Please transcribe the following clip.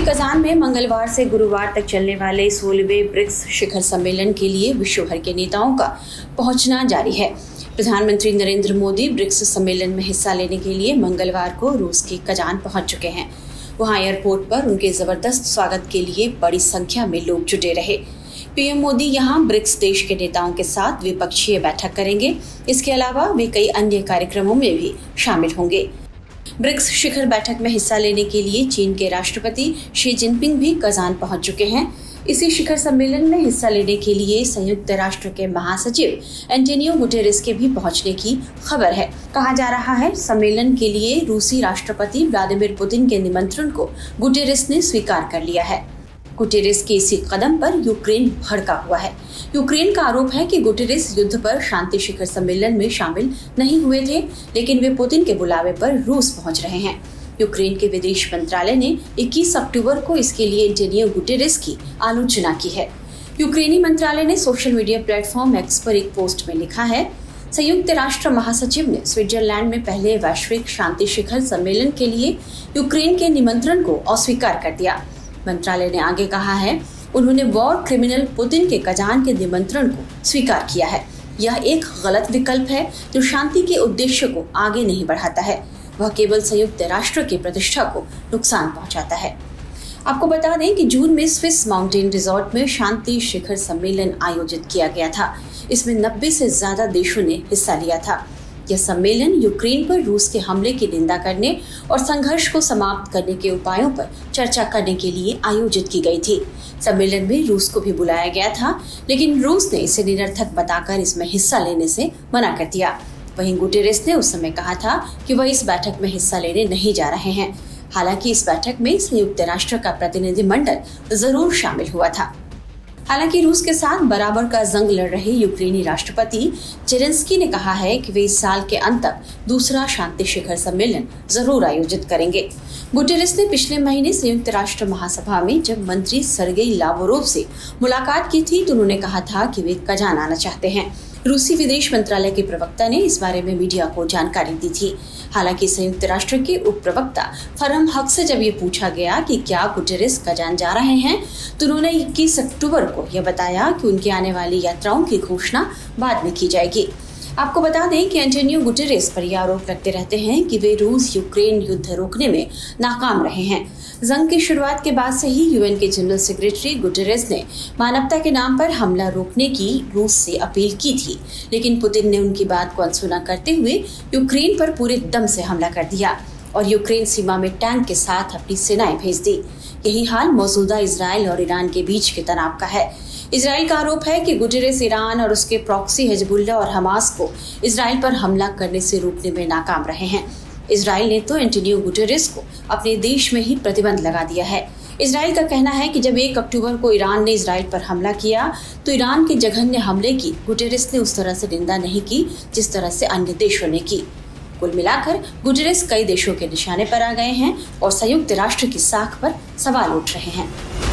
Kazan में मंगलवार से गुरुवार तक चलने वाले 16वें ब्रिक्स शिखर सम्मेलन के लिए विश्व भर के नेताओं का पहुंचना जारी है। प्रधानमंत्री नरेंद्र मोदी ब्रिक्स सम्मेलन में हिस्सा लेने के लिए मंगलवार को रूस के कजान पहुंच चुके हैं। वहां एयरपोर्ट पर उनके जबरदस्त स्वागत के लिए बड़ी संख्या में लोग जुटे रहे। पीएम मोदी यहां ब्रिक्स देश के नेताओं के साथ द्विपक्षीय बैठक करेंगे। इसके अलावा वे कई अन्य कार्यक्रमों में भी शामिल होंगे। ब्रिक्स शिखर बैठक में हिस्सा लेने के लिए चीन के राष्ट्रपति शी जिनपिंग भी कजान पहुंच चुके हैं। इसी शिखर सम्मेलन में हिस्सा लेने के लिए संयुक्त राष्ट्र के महासचिव एंटोनियो गुटेरेस के भी पहुंचने की खबर है। कहा जा रहा है सम्मेलन के लिए रूसी राष्ट्रपति व्लादिमीर पुतिन के निमंत्रण को गुटेरेस ने स्वीकार कर लिया है। गुटेरेस के इसी कदम पर यूक्रेन भड़का हुआ है। यूक्रेन का आरोप है कि गुटेरेस युद्ध पर शांति शिखर सम्मेलन में शामिल नहीं हुए थे, लेकिन वे पुतिन के बुलावे पर रूस पहुंच रहे हैं। यूक्रेन के विदेश मंत्रालय ने 21 अक्टूबर को इसके लिए एंटोनियो गुटेरेस की आलोचना की है। यूक्रेनी मंत्रालय ने सोशल मीडिया प्लेटफॉर्म एक्स पर एक पोस्ट में लिखा है, संयुक्त राष्ट्र महासचिव ने स्विट्जरलैंड में पहले वैश्विक शांति शिखर सम्मेलन के लिए यूक्रेन के निमंत्रण को अस्वीकार कर दिया। मंत्रालय ने आगे कहा है, उन्होंने वॉर क्रिमिनल पुतिन के कजान के निमंत्रण को स्वीकार किया है। यह एक गलत विकल्प है जो शांति के उद्देश्य को आगे नहीं बढ़ाता है। वह केवल संयुक्त राष्ट्र की प्रतिष्ठा को नुकसान पहुंचाता है। आपको बता दें कि जून में स्विस माउंटेन रिजॉर्ट में शांति शिखर सम्मेलन आयोजित किया गया था। इसमें 90 से ज्यादा देशों ने हिस्सा लिया था। यह सम्मेलन यूक्रेन पर रूस के हमले की निंदा करने और संघर्ष को समाप्त करने के उपायों पर चर्चा करने के लिए आयोजित की गई थी। सम्मेलन में रूस को भी बुलाया गया था, लेकिन रूस ने इसे निरर्थक बताकर इसमें हिस्सा लेने से मना कर दिया। वहीं गुटेरेस ने उस समय कहा था कि वह इस बैठक में हिस्सा लेने नहीं जा रहे हैं। हालांकि इस बैठक में संयुक्त राष्ट्र का प्रतिनिधिमंडल जरूर शामिल हुआ था। हालांकि रूस के साथ बराबर का जंग लड़ रहे यूक्रेनी राष्ट्रपति जेलेंस्की ने कहा है कि वे इस साल के अंत तक दूसरा शांति शिखर सम्मेलन जरूर आयोजित करेंगे। गुटेरेस ने पिछले महीने संयुक्त राष्ट्र महासभा में जब मंत्री सर्गेई लावरोव से मुलाकात की थी तो उन्होंने कहा था कि वे कजान आना चाहते हैं। रूसी विदेश मंत्रालय के प्रवक्ता ने इस बारे में मीडिया को जानकारी दी थी। हालांकि संयुक्त राष्ट्र के उप प्रवक्ता फरहम हक से जब ये पूछा गया कि क्या गुटेरेस कजान जा रहे हैं तो उन्होंने 21 अक्टूबर को यह बताया कि उनकी आने वाली यात्राओं की घोषणा बाद में की जाएगी। आपको बता दें कि एंटोनियो गुटेरेस पर यह आरोप लगते रहते हैं कि वे रूस यूक्रेन युद्ध रोकने में नाकाम रहे हैं। जंग की शुरुआत के बाद से ही यूएन के जनरल सेक्रेटरी गुटेरेस ने मानवता के नाम पर हमला रोकने की रूस से अपील की थी, लेकिन पुतिन ने उनकी बात को अनसुना करते हुए यूक्रेन पर पूरे दम से हमला कर दिया और यूक्रेन सीमा में टैंक के साथ अपनी सेनाएं भेज दी। यही हाल मौजूदा इजराइल और ईरान के बीच के तनाव का है। इजराइल का आरोप है कि गुटेरेस ईरान और उसके प्रॉक्सी हिजबुल्लाह और हमास को इजराइल पर हमला करने से रोकने में नाकाम रहे हैं। इजराइल ने तो एंटोनियो गुटेरेस को अपने देश में ही प्रतिबंध लगा दिया है। इजराइल का कहना है कि जब 1 अक्टूबर को ईरान ने इजराइल पर हमला किया तो ईरान के जघन्य हमले की गुटेरेस ने उस तरह से निंदा नहीं की जिस तरह से अन्य देशों ने की। कुल मिलाकर गुटेरेस कई देशों के निशाने पर आ गए हैं और संयुक्त राष्ट्र की साख पर सवाल उठ रहे हैं।